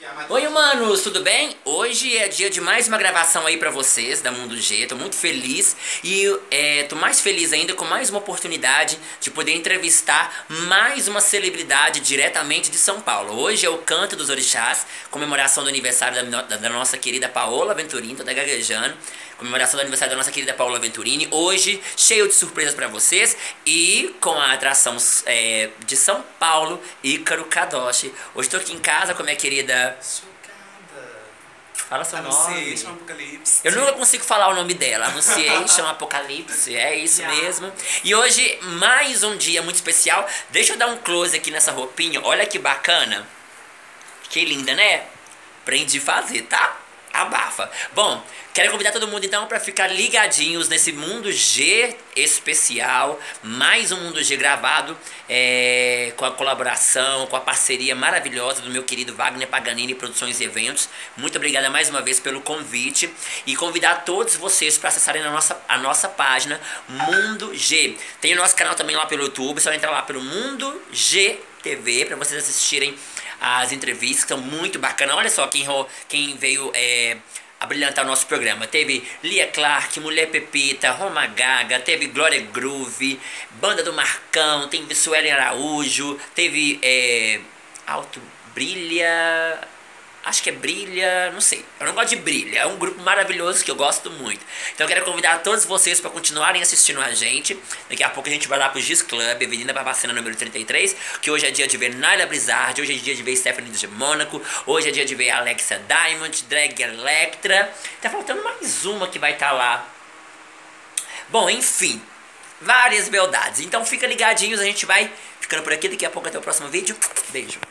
Oi, humanos, tudo bem? Hoje é dia de mais uma gravação aí pra vocês da Mundo G. Tô muito feliz e tô mais feliz ainda com mais uma oportunidade de poder entrevistar mais uma celebridade diretamente de São Paulo. Hoje é o Canto dos Orixás, comemoração do aniversário da nossa querida Paola Venturini, tô até gaguejando. Comemoração do aniversário da nossa querida Paola Venturini. Hoje, cheio de surpresas pra vocês e com a atração de São Paulo, Ícaro Kadoshi. Hoje tô aqui em casa com a minha querida... Chocada. Fala seu nome. Anunciation Apocalipse. Eu nunca consigo falar o nome dela. Anunciation Apocalipse, é isso mesmo. E hoje, mais um dia muito especial. Deixa eu dar um close aqui nessa roupinha. Olha que bacana. Que linda, né? Aprendi a fazer, tá? Abafa. Bom, quero convidar todo mundo então para ficar ligadinhos nesse Mundo G especial, mais um Mundo G gravado com a colaboração, com a parceria maravilhosa do meu querido Wagner Paganini Produções e Eventos. Muito obrigada mais uma vez pelo convite e convidar todos vocês para acessarem a nossa página Mundo G. Tem o nosso canal também lá pelo YouTube, só entrar lá pelo Mundo G TV para vocês assistirem as entrevistas, que são muito bacanas. Olha só quem veio abrilhantar o nosso programa. Teve Lia Clark, Mulher Pepita, Roma Gaga, teve Glória Groove, Banda do Marcão, teve Suelen Araújo, teve Alto Brilha... Acho que é Brilha, não sei. Eu não gosto de Brilha, é um grupo maravilhoso que eu gosto muito. Então eu quero convidar todos vocês para continuarem assistindo a gente. Daqui a pouco a gente vai lá pro Giz Club, Avenida Barbacena número 33, que hoje é dia de ver Naila Blizzard, hoje é dia de ver Stephanie de Mônaco, hoje é dia de ver Alexa Diamond, Drag Electra. Tá faltando mais uma que vai estar lá. Bom, enfim, várias beldades. Então fica ligadinhos, a gente vai ficando por aqui. Daqui a pouco até o próximo vídeo. Beijo.